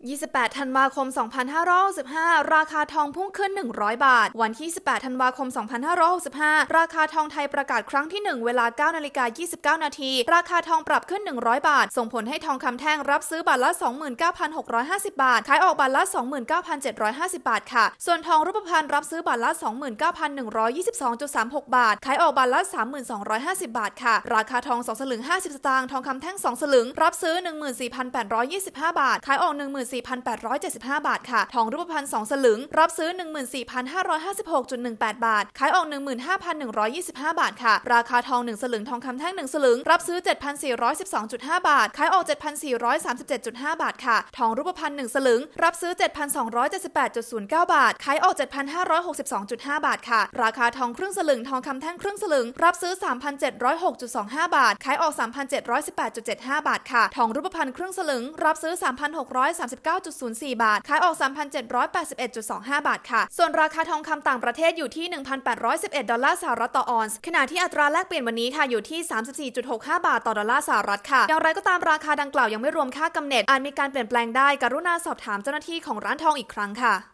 28 ธันวาคม 2565 ราคาทองพุ่งขึ้น 100 บาท วันที่ 18 ธันวาคม 2565 ราคาทองไทยประกาศครั้งที่ 1 เวลา 9:29 นาที ราคาทองปรับขึ้น 100 บาท ส่งผลให้ทองคำแท่งรับซื้อบาทละ 29,650 บาท ขายออกบาทละ 29,750 บาทค่ะ ส่วนทองรูปพรรณรับซื้อบาทละ 29,122.36 บาท ขายออกบาทละ 3,250 บาทค่ะราคาทอง2สลึง50 สตางค์ ทองคำแท่ง2สลึงรับซื้อ 14,825 บาท ขายออก 14,875 บาทค่ะทองรูปพรรณ2สลึงรับซื้อ 14,556.18 บาทขายออก 15,125 บาทค่ะราคาทอง1สลึงทองคำแท่ง1สลึงรับซื้อ 7,412.5 บาทขายออก 7,437.5 บาทค่ะทองรูปพรรณ1สลึงรับซื้อ 7,278.09 บาทขายออก 7,562.5 บาทค่ะราคาทองครึ่งสลึงทองคำแท่งครึ่งสลึงรับซื้อ 3,706.25 บาทขายออก 3,718.75 บาทค่ะทองรูปพรรณครึ่งสลึงรับซื้อ 3,639.04 บาทขายออก 3,781.25 บาทค่ะส่วนราคาทองคำต่างประเทศอยู่ที่ 1,811 ดอลลาร์สหรัฐต่อออนซ์ขณะที่อัตราแลกเปลี่ยนวันนี้ค่ะอยู่ที่ 34.65 บาทต่อดอลลาร์สหรัฐค่ะอย่างไรก็ตามราคาดังกล่าวยังไม่รวมค่ากำเนิดอาจมีการเปลี่ยนแปลงได้กรุณาสอบถามเจ้าหน้าที่ของร้านทองอีกครั้งค่ะ